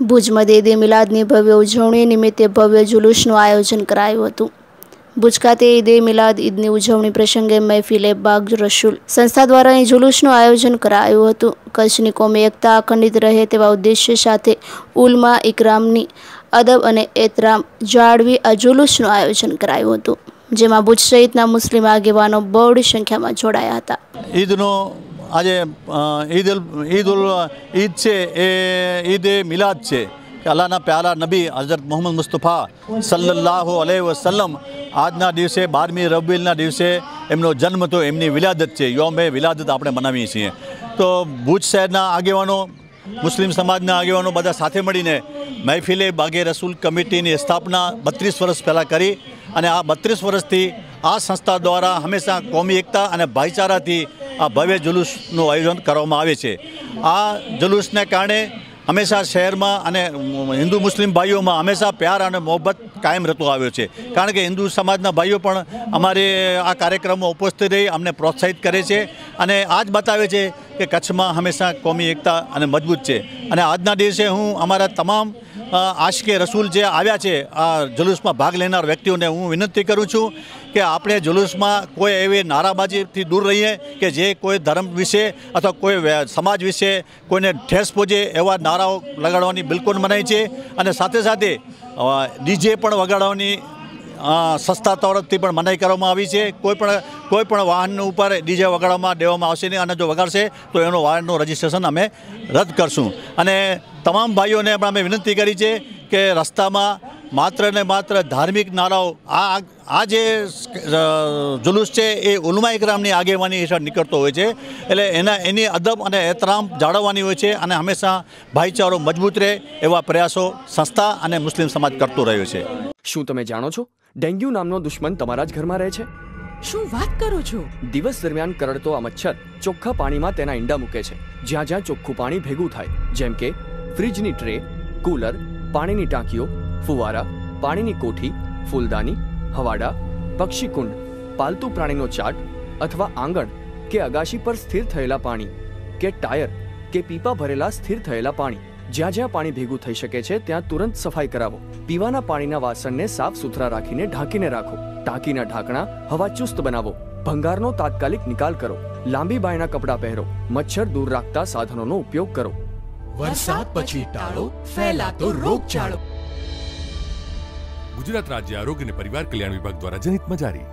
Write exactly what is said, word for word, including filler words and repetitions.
ભુજમાં ઈદે મિલાદની ભવ્ય ઉજવણી નિમિત્તે ભવ્ય જુલુસનું આયોજન કરાયું હતું। ભુજ ખાતે ઈદે મિલાદ ઈદની ઉજવણી પ્રસંગે મહેફિલે બાગ રસૂલ સંસ્થા દ્વારા અહીં જુલુસનું આયોજન કરાયું હતું। કચ્છની કોમી એકતા અખંડિત રહે તેવા ઉદ્દેશ્ય સાથે ઉલમા ઇકરામની અદબ અને એહતરામ જાળવી આ જુલુસનું આયોજન કરાયું હતું, જેમાં ભુજ સહિતના મુસ્લિમ આગેવાનો બહોળી સંખ્યામાં જોડાયા હતા। ઈદનો આજે ઈદ ઈદ ઉલ ઈદ છે એ ઈદ એ મિલાદ છે કે અલ્લાહના પ્યારા નબી હઝરત મોહમ્મદ મુસ્તફા સલ્લલ્લાહુ અલૈહિ વસલ્લમ આજના દિવસે બારમી રબીઉલના દિવસે એમનો જન્મ તો એમની વિલાદત છે, યોમે વિલાદત આપણે મનાવીએ છીએ। તો ભુજ શહેરના આગેવાનો, મુસ્લિમ સમાજના આગેવાનો બધા સાથે મળીને મહેફિલે બાગે રસૂલ કમિટીની સ્થાપના બત્રીસ વર્ષ પહેલાં કરી અને આ બત્રીસ વર્ષથી આ સંસ્થા દ્વારા હંમેશા કોમી એકતા અને ભાઈચારાથી આ ભવ્ય જુલુસનું આયોજન કરવામાં આવે છે। આ જુલુસને કારણે હંમેશા શહેરમાં અને હિન્દુ મુસ્લિમ ભાઈઓમાં હંમેશા પ્યાર અને મોહબ્બત કાયમ રહેતો આવ્યો છે, કારણ કે હિન્દુ સમાજના ભાઈઓ પણ અમારે આ કાર્યક્રમમાં ઉપસ્થિત રહી અમને પ્રોત્સાહિત કરે છે અને આ જ બતાવે છે કે કચ્છમાં હંમેશા કોમી એકતા અને મજબૂત છે। અને આજના દિવસે હું અમારા તમામ આશિકે રસૂલ જે આવ્યા છે આ જુલુસમાં ભાગ લેનાર વ્યક્તિઓને હું વિનંતી કરું છું કે આપણે જુલુસમાં કોઈ એવી નારાબાજીથી દૂર રહીએ કે જે કોઈ ધર્મ વિશે અથવા કોઈ સમાજ વિશે કોઈને ઠેસ પહોંચે એવા નારાઓ લગાડવાની બિલકુલ મનાઈ છે। અને સાથે સાથે ડીજે પણ વગાડવાની સંસ્થા તરફથી પણ મનાઈ કરવામાં આવી છે। કોઈ પણ કોઈ પણ વાહન ઉપર ડીજે વગાડવામાં દેવામાં આવશે નહીં અને જો વગાડશે તો એનો વાહનનું રજિસ્ટ્રેશન અમે રદ કરશું। અને તમામ ભાઈઓને પણ અમે વિનંતી કરી છે કે રસ્તામાં માત્ર ને માત્ર ધાર્મિક નારાઓ આ આ જે જુલુસ છે એ ઉલમા ઇકરામની આગેવાની હેઠળ નીકળતો હોય છે, એટલે એના એની અદબ અને એહતરામ જાળવવાની હોય છે અને હંમેશા ભાઈચારો મજબૂત રહે એવા પ્રયાસો સંસ્થા અને મુસ્લિમ સમાજ કરતો રહ્યો છે। શું તમે જાણો છો ડેન્ગ્યુ નામનો દુશ્મન તમારા જ ઘરમાં રહે છે? શું વાત કરો છો? દિવસ દરમિયાન કરડતો આ મચ્છર ચોખ્ખા પાણીમાં તેના ઈંડા મૂકે છે, જ્યાં જ્યાં ચોખ્ખું પાણી ભેગું થાય, જેમ કે ફ્રીજની ટ્રે, કુલર, પાણીની ટાંકીઓ, ફુવારા, પાણીની કોઠી, ફૂલદાની, હવાડા, પક્ષીકુંડ, પાલતુ પ્રાણીનો ચાટ અથવા આંગણ કે અગાશી પર સ્થિર થયેલા પાણી કે ટાયર કે પીપા ભરેલા સ્થિર થયેલા પાણી, જ્યાં જ્યાં પાણી ભેગું થઈ શકે છે ત્યાં તુરંત સફાઈ કરાવો। પીવાના પાણીના વાસણને સાફ સુથરા રાખીને ઢાંકીને રાખો। ટાંકીના ઢાંકણા હવા ચુસ્ત બનાવો। ભંગારનો તાત્કાલિક નિકાલ કરો। લાંબી બાયના કપડાં પહેરો। મચ્છર દૂર રાખતા સાધનોનો ઉપયોગ કરો। વરસાદ પછી ટાળો ફેલાતો રોગચાળો। ગુજરાત રાજ્ય આરોગ્ય અને પરિવાર કલ્યાણ વિભાગ દ્વારા જનહિતમાં જારી।